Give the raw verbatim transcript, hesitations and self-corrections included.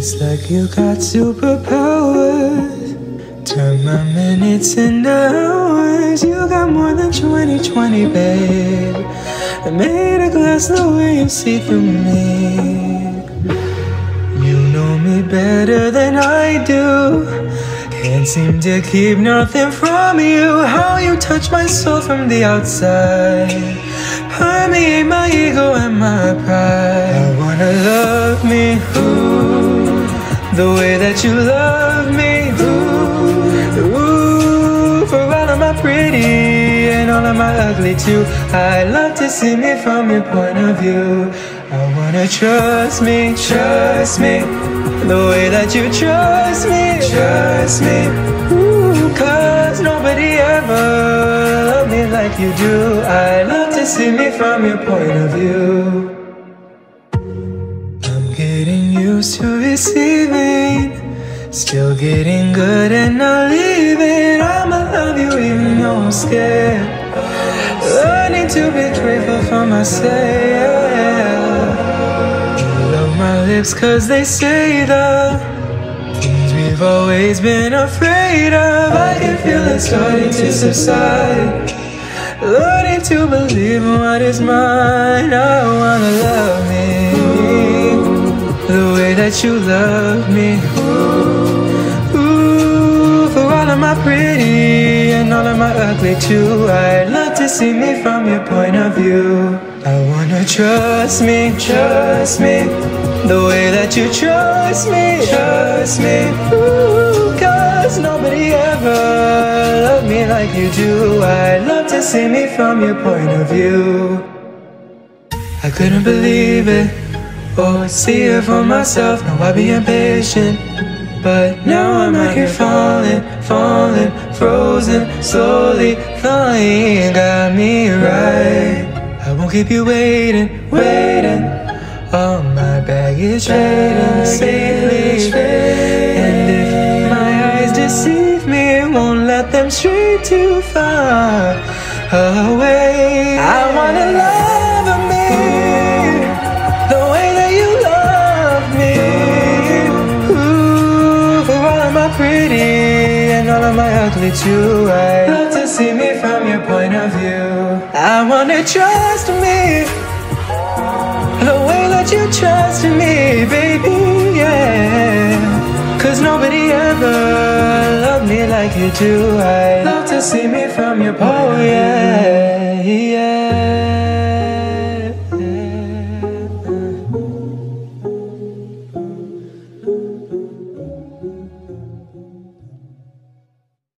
It's like you got superpowers. Turn my minutes into hours. You got more than twenty twenty, babe. I made a glass the way you see through me. You know me better than I do. Can't seem to keep nothing from you. How you touch my soul from the outside, permeate my ego and my pride. I wanna love me, ooh, the way that you love me, ooh, ooh, for all of my pretty and all of my ugly too. I love to see me from your point of view. I wanna trust me, trust me, the way that you trust me, trust me, ooh, cause nobody ever loved me like you do. I love to see me from your point of view. I'm getting used to receiving, still getting good and not leaving. I'ma love you even though I'm scared, learning to be grateful for myself. My lips cause they say the things we've always been afraid of. I can feel it starting to subside, learning to believe in what is mine. I wanna love me the way that you love me, ooh, for all of my pretty and all of my ugly too. I love to see me from your point of view. I wanna trust me, trust me, the way that you trust me, trust me, ooh, cause nobody ever loved me like you do. I love to see me from your point of view. I couldn't believe it or see it for myself. Now I be impatient, but now I'm out here falling, falling, frozen, slowly flying. Got me right, I won't keep you waiting, waiting. All my baggage fading safely, and if my eyes deceive me, won't let them stray too far away. I wanna love me the way that you love me, ooh, for all of my pretty and all of my ugly too. I love to see me from your point of view. I wanna trust me the way that you trust me, baby, yeah. Cause nobody ever loved me like you do. I love to see me from your point of view. Oh yeah, yeah.